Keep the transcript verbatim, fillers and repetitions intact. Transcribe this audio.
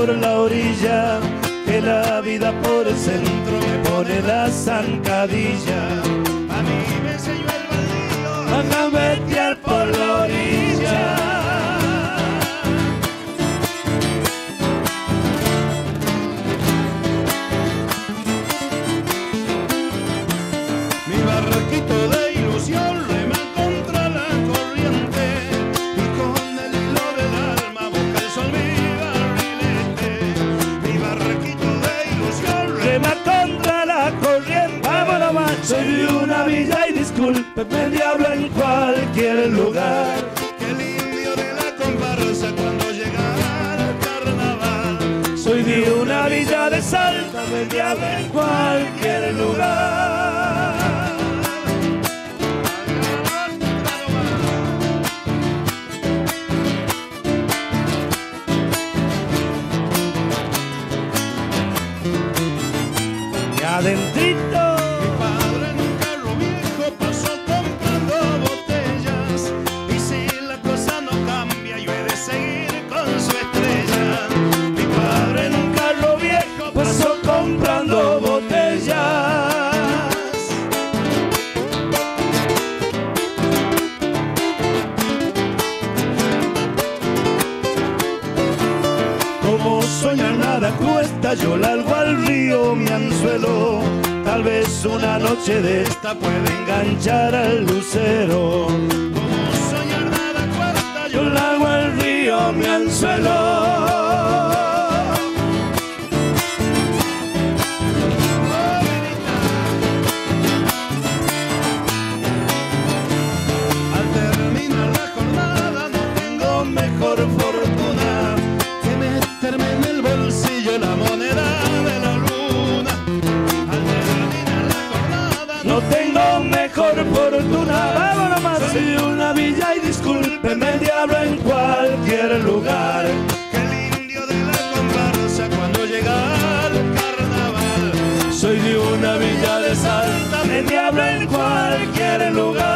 por la orilla, que la vida por el centro me pone la zancadilla. A mí me enseñó el baldío A gambetear por la orilla. mi barquito de ilusión rema contra la corriente y con el hilo del alma busca el sol mi barrilete. Mi barquito de ilusión Rema contra la corriente. Vámonos, macho. Soy de una villa y discúlpeme, diablo, en cualquier lugar. que el indio de la comparsa cuando llega al carnaval. Soy de una villa de Salta, me diablo, en cualquier lugar. Y adentrito, Mi padre en un carro viejo pasó comprando botellas y si la cosa no cambia yo he de seguir con su estrella. Mi padre en un carro viejo pasó comprando botellas. Como soñar nada cuesta, yo largo al río mi anzuelo. Tal vez una noche de esta pueda enganchar al lucero. como soñar nada cuesta Yo yo largo al río mi anzuelo. al terminar la jornada no tengo mejor fortuna que meterme en el bolsillo la moneda de la luna. Al terminar la jornada No tengo mejor fortuna. Vámonos más. Soy de una villa y discúlpeme, diablo, en cualquier lugar. que el indio de la comparsa cuando llega al carnaval. Soy de una villa de Salta, me diablo, en cualquier lugar.